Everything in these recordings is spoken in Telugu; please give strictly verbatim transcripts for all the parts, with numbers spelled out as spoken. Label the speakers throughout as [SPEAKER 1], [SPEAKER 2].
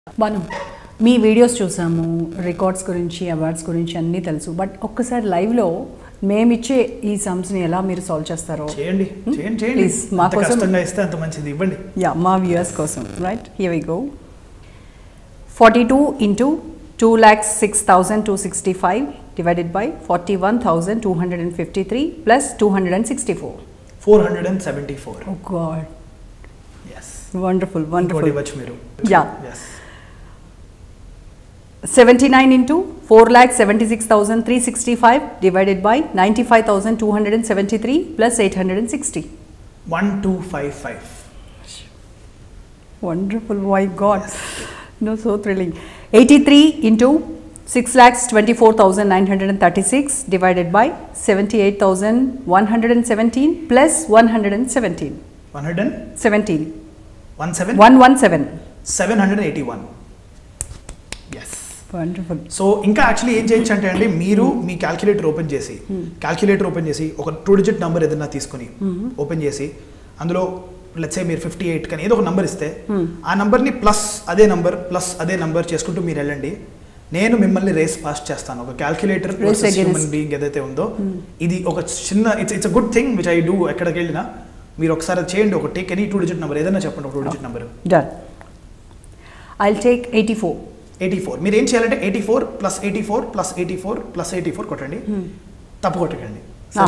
[SPEAKER 1] మనం మీ వీడియోస్ చూసాము, రికార్డ్స్ గురించి, అవార్డ్స్ గురించి అన్నీ తెలుసు. బట్ ఒక్కసారి లైవ్లో మేమిచ్చే ఈ సమ్స్ని ఎలా మీరు సాల్వ్ చేస్తారో
[SPEAKER 2] చేయండి చేయండి చేయండి
[SPEAKER 1] ప్లీజ్ మా కోసం
[SPEAKER 2] కష్టంగా ఇస్తే అంత మంచిది ఇవ్వండి.
[SPEAKER 1] యా మా వ్యూయర్స్ కోసం. Right, here we go. Forty two into two lakhs six thousand two sixty five divided by forty one thousand two hundred and fifty three plus two hundred and sixty four.
[SPEAKER 2] Four hundred and seventy four.
[SPEAKER 1] Oh god,
[SPEAKER 2] yes,
[SPEAKER 1] wonderful wonderful.
[SPEAKER 2] ఇవ్వచ్చు మీరు.
[SPEAKER 1] Yeah,
[SPEAKER 2] yes.
[SPEAKER 1] seventy-nine into four lakh seventy-six thousand three hundred sixty-five divided by ninety-five thousand two hundred seventy-three plus eight hundred sixty.
[SPEAKER 2] one two five five.
[SPEAKER 1] Wonderful, my God. Yes. No, so thrilling. eighty-three into six lakh twenty-four thousand nine hundred thirty-six divided by seventy-eight thousand one hundred seventeen plus one hundred seventeen.
[SPEAKER 2] one hundred
[SPEAKER 1] seventeen.
[SPEAKER 2] one seven.
[SPEAKER 1] one seventeen.
[SPEAKER 2] seven hundred eighty-one. Yes,
[SPEAKER 1] wonderful.
[SPEAKER 2] So ఇంకా యాక్చువల్లీ ఏం చేయొచ్చు అంటే అండి, మీరు మీ క్యాల్కులేటర్ ఓపెన్ చేసి క్యాల్కులేటర్ ఓపెన్ చేసి ఒక టూ డిజిట్ నెంబర్ ఏదైనా తీసుకుని ఓపెన్ చేసి అందులో లెట్స్ సే మీరు ఫిఫ్టీ ఎయిట్ కానీ ఏదో ఒక నెంబర్ ఇస్తే ఆ నెంబర్ని ప్లస్ అదే నెంబర్ ప్లస్ అదే నెంబర్ చేసుకుంటూ మీరు వెళ్ళండి. నేను మిమ్మల్ని రేస్ పాస్ చేస్తాను. ఒక క్యాల్కులేటర్ హ్యూమన్ బీయింగ్ ఏదైతే ఉందో ఇది ఒక చిన్న it's it's a good thing which I do. ఎక్కడికి వెళ్ళినా మీరు ఒకసారి చేయండి. ఒక take any two digit number ఏదైనా చెప్పండి, ఒక two digit number.
[SPEAKER 1] Done. I'll take eighty four.
[SPEAKER 2] Eighty four మీరు ఏం చేయాలంటే eighty four plus eighty four plus eighty four plus eighty four కొట్టండి. తప్పు కొట్టకండి.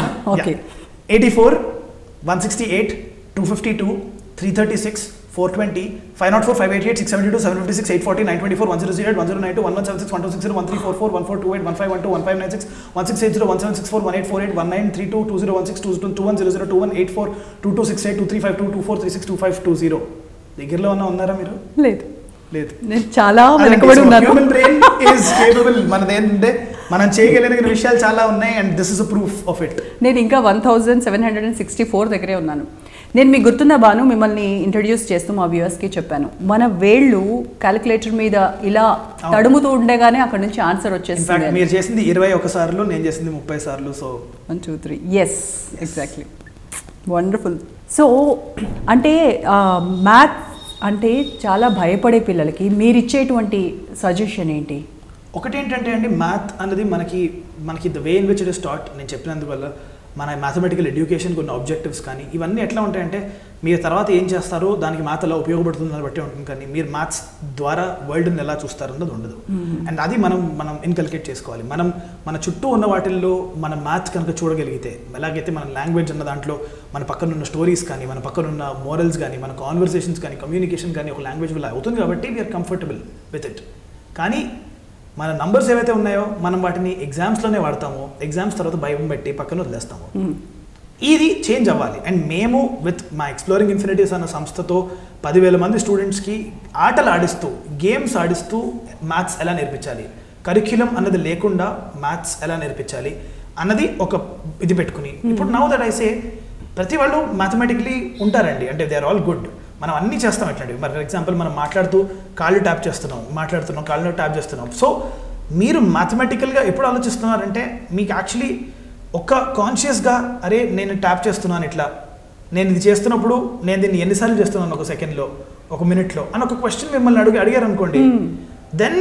[SPEAKER 2] Eighty four one sixty eight two fifty two three thirty six four twenty five not four five eighty eight six seventy two seven fifty six eight forty nine twenty four one zero zero eight one zero nine two one one seven six one two six zero one three four four one four two eight one five one two one five nine six one six eight zero one seven six four one eight four eight one nine three two two zero one six two two one zero zero two one eight four two two six eight two three five two two four three six two five two zero. దగ్గరలో ఉన్న ఉన్నారా మీరు?
[SPEAKER 1] లేదు
[SPEAKER 2] లేదు,
[SPEAKER 1] నేను చాలా వెనకబడి ఉన్నాను.
[SPEAKER 2] Human brain is capable. మనది ఏంటంటే మనం చేయగలిగిన విషయాలు చాలా ఉన్నాయి and this is a proof of it.
[SPEAKER 1] నేను ఇంకా one thousand seven hundred and sixty four దగ్గరే ఉన్నాను. నేను మీకు గుర్తున్న బాను మిమ్మల్ని ఇంట్రడ్యూస్ చేస్తూ మా వ్యూవర్స్కి చెప్పాను, మన వేళ్ళు క్యాలిక్యులేటర్ మీద ఇలా తడుముతూ ఉండగానే అక్కడ నుంచి ఆన్సర్ వచ్చేస్తుంది.
[SPEAKER 2] మీరు చేసింది ఇరవై ఒక సార్లు, నేను చేసింది ముప్పై సార్లు. So
[SPEAKER 1] one two three yes, exactly. Wonderful. So అంటే మ్యాథ్స్ అంటే చాలా భయపడే పిల్లలకి మీరు ఇచ్చేటువంటి సజెషన్ ఏంటి?
[SPEAKER 2] ఒకటి ఏంటంటే అండి, మ్యాథ్ అన్నది మనకి మనకి the way in which it is taught, నేను చెప్పినందువల్ల మన మ్యాథమెటికల్ ఎడ్యుకేషన్కి ఉన్న ఆబ్జెక్టివ్స్ కానీ ఇవన్నీ ఎట్లా ఉంటాయంటే మీరు తర్వాత ఏం చేస్తారో దానికి మ్యాథ్ ఎలా ఉపయోగపడుతుందని బట్టి ఉంటుంది. కానీ మీరు మ్యాథ్స్ ద్వారా వరల్డ్ని ఎలా చూస్తారన్నది ఉండదు. అండ్ అది మనం మనం ఇన్కల్కేట్ చేసుకోవాలి. మనం మన చుట్టూ ఉన్న వాటిల్లో మన మ్యాథ్ కనుక చూడగలిగితే, ఎలాగైతే మన లాంగ్వేజ్ అన్న దాంట్లో మన పక్కన ఉన్న స్టోరీస్ కానీ మన పక్కన ఉన్న మోరల్స్ కానీ మన కాన్వర్సేషన్స్ కానీ కమ్యూనికేషన్ కానీ ఒక లాంగ్వేజ్ వల్ల అవుతుంది కాబట్టి వీఆర్ కంఫర్టబుల్ విత్ ఇట్. కానీ మన నంబర్స్ ఏవైతే ఉన్నాయో మనం వాటిని ఎగ్జామ్స్లోనే వాడతాము, ఎగ్జామ్స్ తర్వాత భయం పెట్టి పక్కన వదిలేస్తాము. ఇది చేంజ్ అవ్వాలి. అండ్ మేము విత్ మా ఎక్స్ప్లోరింగ్ ఇన్ఫినిటీస్ అన్న సంస్థతో పదివేల మంది స్టూడెంట్స్కి ఆటలు ఆడిస్తూ గేమ్స్ ఆడిస్తూ మ్యాథ్స్ ఎలా నేర్పించాలి, కరిక్యులం అన్నది లేకుండా మ్యాథ్స్ ఎలా నేర్పించాలి అన్నది ఒక ఇది పెట్టుకుని, ఇప్పుడు నౌ దట్ ఐ సే ప్రతి వాళ్ళు మ్యాథమెటికలీ ఉంటారండి, అంటే దే ఆర్ ఆల్ గుడ్. మనం అన్నీ చేస్తాం ఎట్లాంటివి. ఫర్ ఎగ్జాంపుల్ మనం మాట్లాడుతూ కాళ్ళు ట్యాప్ చేస్తున్నాం, మాట్లాడుతున్నాం కాళ్ళు ట్యాప్ చేస్తున్నాం. సో మీరు మ్యాథమెటికల్గా ఎప్పుడు ఆలోచిస్తున్నారంటే మీకు యాక్చువల్లీ ఒక కాన్షియస్గా అరే నేను ట్యాప్ చేస్తున్నాను ఇట్లా, నేను ఇది చేస్తున్నప్పుడు నేను దీన్ని ఎన్నిసార్లు చేస్తున్నాను ఒక సెకండ్లో, ఒక మినిట్లో అని ఒక క్వశ్చన్ మిమ్మల్ని అడిగి అడిగారు అనుకోండి, then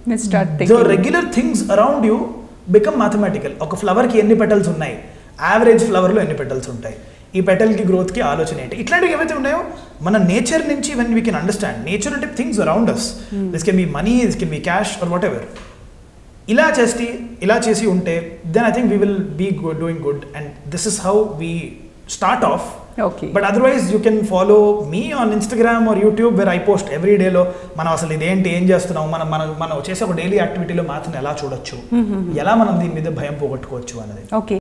[SPEAKER 2] the regular things around you become mathematical. ఒక ఫ్లవర్కి ఎన్ని పెటల్స్ ఉన్నాయి, యావరేజ్ ఫ్లవర్లో ఎన్ని పెటల్స్ ఉంటాయి, ఈ పెటల్కి గ్రోత్కి ఆలోచన ఏంటి, ఇట్లాంటివి ఏవైతే ఉన్నాయో మన నేచర్ నుంచి when we can understand. Nature అంటే things around us, this can be money, this can be cash or whatever. ఇలా చేసి ఇలా చేసి ఉంటే then I think we will be doing good and this is how we start off.
[SPEAKER 1] Okay,
[SPEAKER 2] but otherwise you can follow me on Instagram or YouTube where I post every డేలో మనం అసలు ఇదేంటి ఏం చేస్తున్నాం, మనం మనం మనం చేసే ఒక డైలీ యాక్టివిటీలో మ్యాథ్ని ఎలా చూడొచ్చు, ఎలా మనం దీని మీద భయం పోగొట్టుకోవచ్చు అన్నది.
[SPEAKER 1] ఓకే.